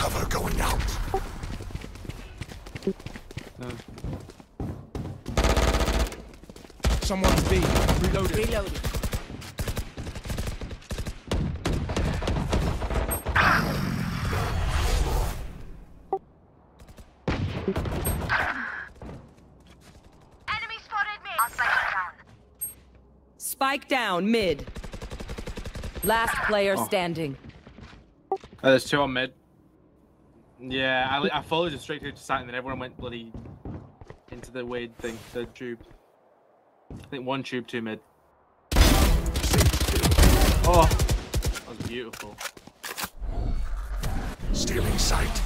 Cover going out. No. Someone's B. Reloading. Reloading. Enemy spotted me. I'll spike it down. Spike down mid. Last player standing. Oh, there's two on mid. Yeah, I followed it straight to the site and then everyone went bloody into the weird thing, the tube. I think one tube, two mid. Oh, that was beautiful. Stealing sight.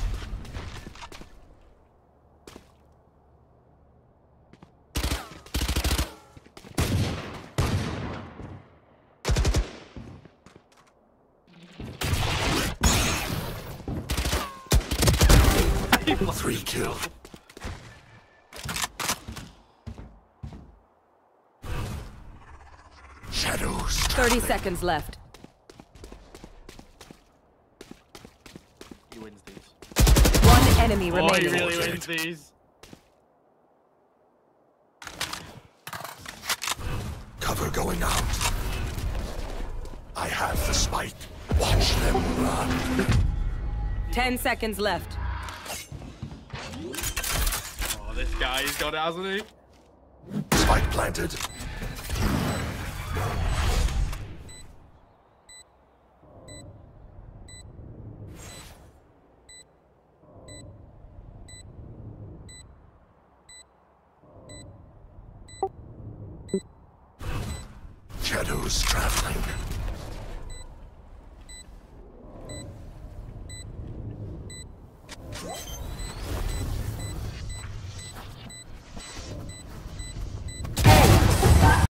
Three kill. Shadows. 30 seconds left. He wins these. One enemy Oh, remaining. he really wins these. Cover going out. I have the spike. Watch them run. 10 seconds left. Oh, this guy, he's got it, hasn't he? Spike planted. Shadows traveling.